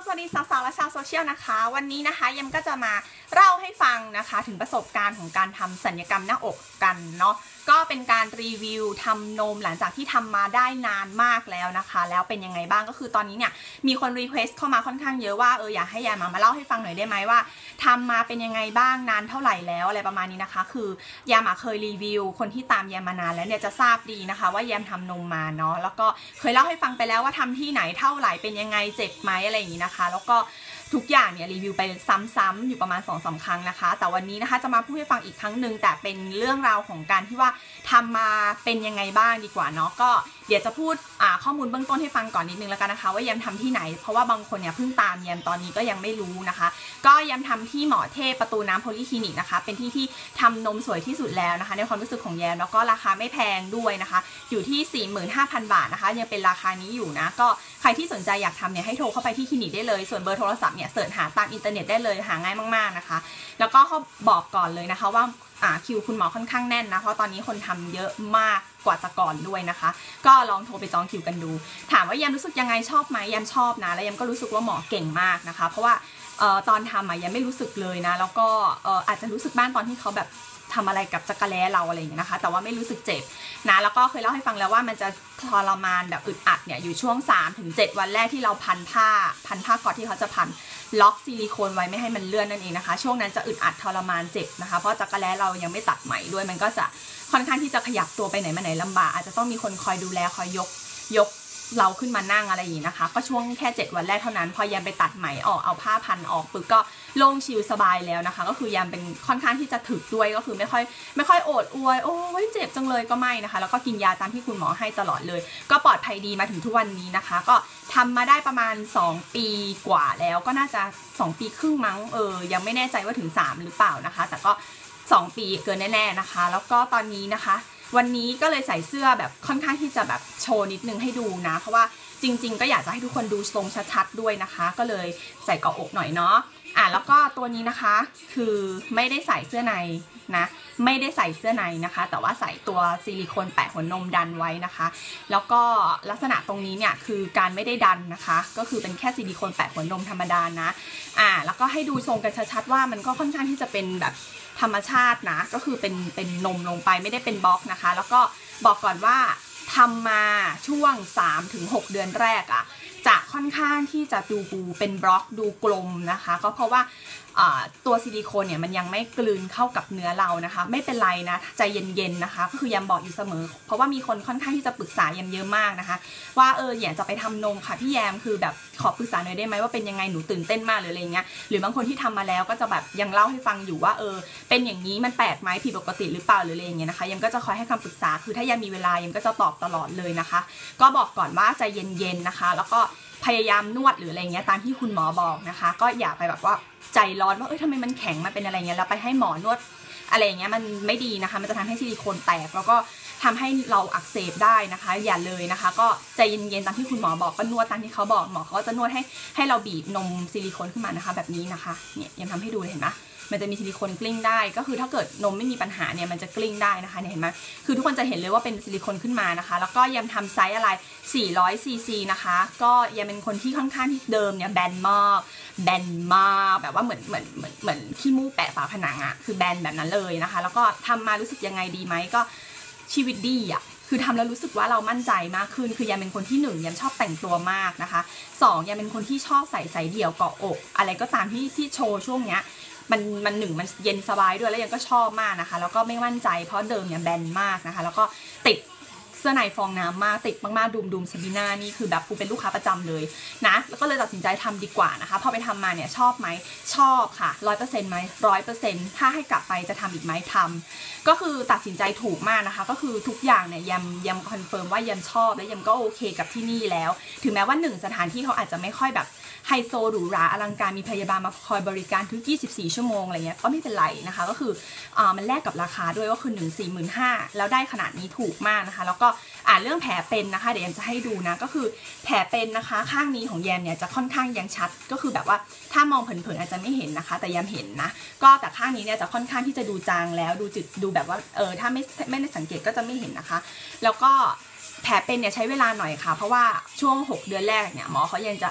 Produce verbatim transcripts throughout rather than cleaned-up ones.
วัสดีสาวๆและชาวโซเชียลนะคะวันนี้นะคะยมก็จะมาเล่าให้ฟังนะคะถึงประสบการณ์ของการทำศัลยกรรมหน้าอกกันเนาะก็เป็นการรีวิวทำนมหลังจากที่ทำมาได้นานมากแล้วนะคะแล้วเป็นยังไงบ้างก็คือตอนนี้เนี่ยมีคนรีเควสต์เข้ามาค่อนข้างเยอะว่าเอออยากให้ยามมาเล่าให้ฟังหน่อยได้ไหมว่าทำมาเป็นยังไงบ้างนานเท่าไหร่แล้วอะไรประมาณนี้นะคะคือยามเคยรีวิวคนที่ตามยามมานานแล้วเนี่ยจะทราบดีนะคะว่ายามทำนมมาเนาะแล้วก็เคยเล่าให้ฟังไปแล้วว่าทำที่ไหนเท่าไหร่เป็นยังไงเจ็บไหมอะไรอย่างนี้นะคะแล้วก็ทุกอย่างเนี่ยรีวิวไปซ้ำๆอยู่ประมาณ สองถึงสาม ครั้งนะคะแต่วันนี้นะคะจะมาพูดให้ฟังอีกครั้งหนึ่งแต่เป็นเรื่องราวของการที่ว่าทำมาเป็นยังไงบ้างดีกว่าเนาะก็เดี๋ยวจะพูดข้อมูลเบื้องต้นให้ฟังก่อนนิดนึงแล้วกันนะคะว่าแยมทำที่ไหนเพราะว่าบางคนเนี่ยเพิ่งตามแยมตอนนี้ก็ยังไม่รู้นะคะก็แยมทำที่หมอเทพประตูน้ำโพลีคลินิกนะคะเป็นที่ที่ทำนมสวยที่สุดแล้วนะคะในความรู้สึกของแยมแล้วก็ราคาไม่แพงด้วยนะคะอยู่ที่ สี่หมื่นห้าพัน บาทนะคะยังเป็นราคานี้อยู่นะก็ใครที่สนใจอยากทำเนี่ยให้โทรเข้าไปที่คลินิกได้เลยส่วนเบอร์โทรศัพท์เนี่ยเสิร์ชหาตามอินเทอร์เน็ตได้เลยหาง่ายมากๆนะคะแล้วก็เขาบอกก่อนเลยนะคะว่าอ่าคิวคุณหมอค่อนข้างแน่นนะเพราะตอนนี้คนทำเยอะมากกว่าแต่ก่อนด้วยนะคะก็ลองโทรไปจองคิวกันดูถามว่าแยมรู้สึกยังไงชอบไหมแยมชอบนะแล้วแยมก็รู้สึกว่าหมอเก่งมากนะคะเพราะว่าเอ่อตอนทำอ่ะแยมไม่รู้สึกเลยนะแล้วก็เอ่ออาจจะรู้สึกบ้างตอนที่เขาแบบทำอะไรกับจักรแล้เราอะไรอย่างเงี้ยนะคะแต่ว่าไม่รู้สึกเจ็บนะแล้วก็เคยเล่าให้ฟังแล้วว่ามันจะทรมานแบบอึดอัดเนี่ยอยู่ช่วง สามถึงเจ็ด วันแรกที่เราพันผ้าพันผ้าก่อนที่เขาจะพันล็อกซิลิโคนไว้ไม่ให้มันเลื่อนนั่นเองนะคะช่วงนั้นจะอึดอัดทรมานเจ็บนะคะเพราะจักรแล้เรายังไม่ตัดใหม่ด้วยมันก็จะค่อนข้างที่จะขยับตัวไปไหนมาไหนลำบากอาจจะต้องมีคนคอยดูแลคอยยกยกเราขึ้นมานั่งอะไรอย่างนี้นะคะก็ช่วงแค่เจ็ดวันแรกเท่านั้นพอยามไปตัดไหมออกเอาผ้าพันออกปึ๊บก็โล่งชิลสบายแล้วนะคะก็คือยามเป็นค่อนข้างที่จะถึกด้วยก็คือไม่ค่อยไม่ค่อยโอดอวยโอ้ยเจ็บจังเลยก็ไม่นะคะแล้วก็กินยาตามที่คุณหมอให้ตลอดเลยก็ปลอดภัยดีมาถึงทุกวันนี้นะคะก็ทำมาได้ประมาณสองปีกว่าแล้วก็น่าจะสองปีครึ่งมั้งเออยังไม่แน่ใจว่าถึงสามหรือเปล่านะคะแต่ก็สองปีเกินแน่ๆนะคะแล้วก็ตอนนี้นะคะวันนี้ก็เลยใส่เสื้อแบบค่อนข้างที่จะแบบโชว์นิดนึงให้ดูนะเพราะว่าจริงๆก็อยากจะให้ทุกคนดูทรงชัดๆด้วยนะคะก็เลยใส่เกาะอกหน่อยเนาะอ่ะแล้วก็ตัวนี้นะคะคือไม่ได้ใส่เสื้อในนะไม่ได้ใส่เสื้อในนะคะแต่ว่าใส่ตัวซิลิโคนแปะหัวนมดันไว้นะคะแล้วก็ลักษณะตรงนี้เนี่ยคือการไม่ได้ดันนะคะก็คือเป็นแค่ซิลิโคนแปะหัวนมธรรมดานะอ่ะแล้วก็ให้ดูทรงกันชัดๆว่ามันก็ค่อนข้างที่จะเป็นแบบธรรมชาตินะก็คือเป็นเป็นนมลงไปไม่ได้เป็นบล็อกนะคะแล้วก็บอกก่อนว่าทำมาช่วง สามถึงหก เดือนแรกอะจะค่อนข้างที่จะดูเป็นบล็อกดูกลมนะคะก็เพราะว่าตัวซิลิโคนเนี่ยมันยังไม่กลืนเข้ากับเนื้อเรานะคะไม่เป็นไรนะใจเย็นๆนะคะก็คือยามบอกอยู่เสมอเพราะว่ามีคนค่อนข้างที่จะปรึกษายามเยอะมากนะคะว่าเอออยากจะไปทำนมค่ะพี่แยมคือแบบขอปรึกษาหน่อยได้ไหมว่าเป็นยังไงหนูตื่นเต้นมากหรืออะไรเงี้ยหรือบางคนที่ทำมาแล้วก็จะแบบยังเล่าให้ฟังอยู่ว่าเออเป็นอย่างนี้มันแปลกไหมผิดปกติหรือเปล่าหรืออะไรอย่างเงี้ยนะคะยามก็จะคอยให้คำปรึกษาคือถ้ายามมีเวลายามก็จะตอบตลอดเลยนะคะก็บอกก่อนว่าใจเย็นๆนะคะแล้วก็พยายามนวดหรืออะไรเงี้ยตามที่คุณหมอบอกนะคะก็อย่าไปแบบว่าใจร้อนว่าเอ้ยทำไมมันแข็งมาเป็นอะไรเงี้ยแล้วไปให้หมอนวดอะไรเงี้ยมันไม่ดีนะคะมันจะทำให้ซิลิโคนแตกแล้วก็ทำให้เราอักเสบได้นะคะอย่าเลยนะคะก็ใจเย็นๆตามที่คุณหมอบอกก็นวดตามที่เขาบอกหมอเขาก็จะนวดให้ให้เราบีบนมซิลิโคนขึ้นมานะคะแบบนี้นะคะเนี่ยยังทำให้ดูเลยเห็นไหมมันจะมีซิลิโคนกลิ้งได้ก็คือถ้าเกิดนมไม่มีปัญหาเนี่ยมันจะกลิ้งได้นะคะเนี่ยเห็นไหมคือทุกคนจะเห็นเลยว่าเป็นซิลิโคนขึ้นมานะคะแล้วก็ยังทำไซส์อะไรสี่ร้อยซีซีนะคะก็ยังเป็นคนที่ค่อนข้างที่เดิมเนี่ยแบนมากแบนมากแบบว่าเหมือนเหมือนเหมือนเหมือนขี้มูกแปะฝาผนังอะคือแบนแบบนั้นเลยนะคะแล้วก็ทำมารู้สึกยังไงดีไหมก็ชีวิตดีอะคือทำแล้วรู้สึกว่าเรามั่นใจมากขึ้นคือยังเป็นคนที่หนึ่งยังชอบแต่งตัวมากนะคะสองยังเป็นคนที่ชอบใส่สายเดี่ยวเกาะอกอะไรก็ตามที่ที่โชว์ช่วงเนี้ยมันมันหนึ่งมันเย็นสบายด้วยแล้วยังก็ชอบมากนะคะแล้วก็ไม่มั่นใจเพราะเดิมเนี่ยแบนมากนะคะแล้วก็ติดเสื้อในฟองน้ำมากติดมากๆดูมดูมซาบีน่านี่คือแบบกูเป็นลูกค้าประจำเลยนะแล้วก็เลยตัดสินใจทำดีกว่านะคะพอไปทำมาเนี่ยชอบไหมชอบค่ะร้อยเปอร์เซ็นต์ไหมร้อยเปอร์เซ็นต์ถ้าให้กลับไปจะทำอีกไหมทำก็คือตัดสินใจถูกมากนะคะก็คือทุกอย่างเนี่ยยำยำคอนเฟิร์มว่ายำชอบและยำก็โอเคกับที่นี่แล้วถึงแม้ว่าหนึ่งสถานที่เขาอาจจะไม่ค่อยแบบไฮโซหรูหราอลังการมีพยาบาลมาคอยบริการทุกยี่สิบสี่ชั่วโมงอะไรเงี้ยก็ไม่เป็นไรนะคะก็คืออ่ามันแลกกับราคาด้วยก็คือหนึ่ง สี่หมื่นห้า แล้วได้ขนาดนี้ถูกมากนะคะแล้วก็อ่าเรื่องแผลเป็นนะคะเดี๋ยวแยมจะให้ดูนะก็คือแผลเป็นนะคะข้างนี้ของแยมเนี่ยจะค่อนข้างยังชัดก็คือแบบว่าถ้ามองเผินๆอาจจะไม่เห็นนะคะแต่แยมเห็นนะก็แต่ข้างนี้เนี่ยจะค่อนข้างที่จะดูจางแล้วดูจุดดูแบบว่าเออถ้าไม่ไม่ได้สังเกตก็จะไม่เห็นนะคะแล้วก็แผลเป็นเนี่ยใช้เวลาหน่อยค่ะเพราะว่าช่วงหกเดือนแรกเนี่ยหมอเขายังจะ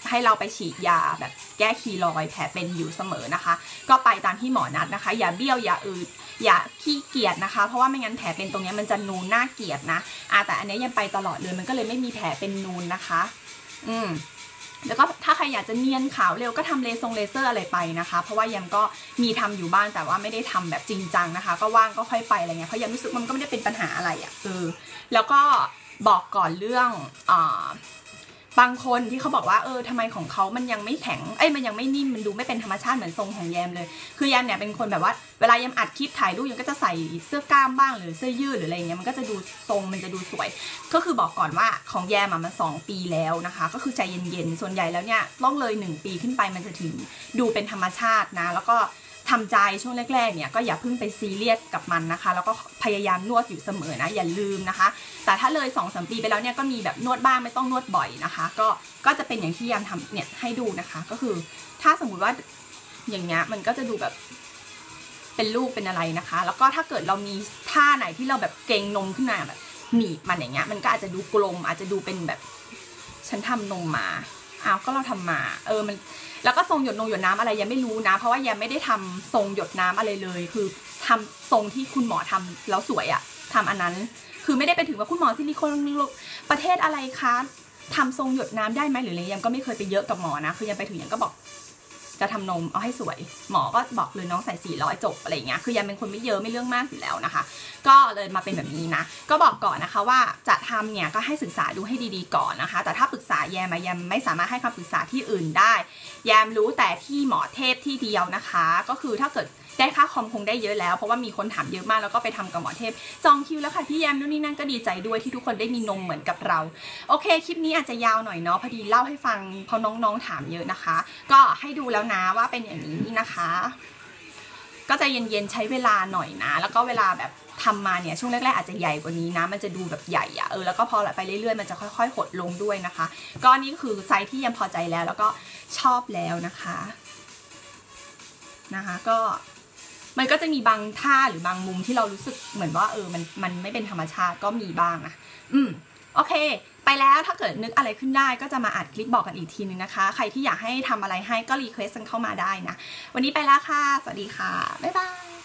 ให้เราไปฉีดยาแบบแก้คีรอยแผลเป็นอยู่เสมอนะคะก็ไปตามที่หมอนัดนะคะอย่าเบี้ยวอย่าอืดอย่าขี้เกียจนะคะเพราะว่าไม่งั้นแผลเป็นตรงนี้มันจะนูนน่าเกลียดนะอ่ะแต่อันนี้ยังไปตลอดเลยมันก็เลยไม่มีแผลเป็นนูนนะคะอืมแล้วก็ถ้าใครอยากจะเนียนขาวเร็วก็ทำเลซงเลเซอร์อะไรไปนะคะเพราะว่ายังก็มีทำอยู่บ้างแต่ว่าไม่ได้ทำแบบจริงจังนะคะก็ว่างก็ค่อยไปอะไรเงี้ยเพราะยังรู้สึกมันก็ไม่ได้เป็นปัญหาอะไรอ่ะเออแล้วก็บอกก่อนเรื่องอ่าบางคนที่เขาบอกว่าเออทำไมของเขามันยังไม่แข็งเอ้ยมันยังไม่นิ่มมันดูไม่เป็นธรรมชาติเหมือนทรงของแยมเลยคือแยมเนี่ยเป็นคนแบบว่าเวลาแยมอัดคลิปถ่ายรูปแยมก็จะใส่เสื้อกล้ามบ้างหรือเสื้อยืดหรืออะไรเงี้ยมันก็จะดูทรงมันจะดูสวยก็คือบอกก่อนว่าของแยมมันสองปีแล้วนะคะก็คือใจเย็นๆส่วนใหญ่แล้วเนี่ยต้องเลยหนึ่งปีขึ้นไปมันจะถึงดูเป็นธรรมชาตินะแล้วก็ทำใจช่วงแรกๆเนี่ยก็อย่าเพิ่งไปซีเรียสกับมันนะคะแล้วก็พยายามนวดอยู่เสมอนะอย่าลืมนะคะแต่ถ้าเลย สองสาม ปีไปแล้วเนี่ยก็มีแบบนวดบ้างไม่ต้องนวดบ่อยนะคะก็ก็จะเป็นอย่างที่ยามทำเนี่ยให้ดูนะคะก็คือถ้าสมมุติว่าอย่างเงี้ยมันก็จะดูแบบเป็นลูกเป็นอะไรนะคะแล้วก็ถ้าเกิดเรามีท่าไหนที่เราแบบเกรงนมขึ้นมาแบบหนีบมันอย่างเงี้ยมันก็อาจจะดูกลมอาจจะดูเป็นแบบฉันทำนมมาอ้าวก็เราทำมาเออมันแล้วก็ทรงหยดนมหยดน้ำอะไรยังไม่รู้นะเพราะว่ายังไม่ได้ทำทรงหยดน้ำอะไรเลยคือทำทรงที่คุณหมอทำแล้วสวยอะทำอันนั้นคือไม่ได้ไปถึงว่าคุณหมอซิลิโคนประเทศอะไรคะทำทรงหยดน้ำได้ไหมหรืออะไรยังก็ไม่เคยไปเยอะกับหมอนะคือยังไปถึงยังก็บอกจะทำนมเอาให้สวยหมอก็บอกเลยน้องใส่สี่ร้อยจบอะไรเงี้ยคือยังเป็นคนไม่เยอะไม่เรื่องมากอยู่แล้วนะคะก็เลยมาเป็นแบบนี้นะก็บอกก่อนนะคะว่าจะทำเนี่ยก็ให้ศึกษาดูให้ดีๆก่อนนะคะแต่ถ้าปรึกษาแยมแยมไม่สามารถให้คำปรึกษาที่อื่นได้แยมรู้แต่ที่หมอเทพที่เดียวนะคะก็คือถ้าเกิดได้ค่าคอมคงได้เยอะแล้วเพราะว่ามีคนถามเยอะมากแล้วก็ไปทำกับหมอเทพจองคิวแล้วค่ะพี่แยมนู่นนี่นั่นก็ดีใจด้วยที่ทุกคนได้มีนมเหมือนกับเราโอเคคลิปนี้อาจจะยาวหน่อยเนาะพอดีเล่าให้ฟังเพราะน้องๆถามเยอะนะคะก็ให้ดูแล้วนะว่าเป็นอย่างนี้นะคะก็จะเย็นๆใช้เวลาหน่อยนะแล้วก็เวลาแบบทำมาเนี่ยช่วงแรกๆอาจจะใหญ่กว่านี้นะมันจะดูแบบใหญ่อะเออแล้วก็พอไปเรื่อยๆมันจะค่อยๆหดลงด้วยนะคะก็นี่คือไซส์ที่ยังพอใจแล้วแล้วก็ชอบแล้วนะคะนะคะก็มันก็จะมีบางท่าหรือบางมุมที่เรารู้สึกเหมือนว่าเออมันมันไม่เป็นธรรมชาติก็มีบ้างนะอืมโอเคไปแล้วถ้าเกิดนึกอะไรขึ้นได้ก็จะมาอัดคลิปบอกกันอีกทีนึงนะคะใครที่อยากให้ทำอะไรให้ก็รีเควสต์กันเข้ามาได้นะวันนี้ไปแล้วค่ะสวัสดีค่ะบ๊ายบาย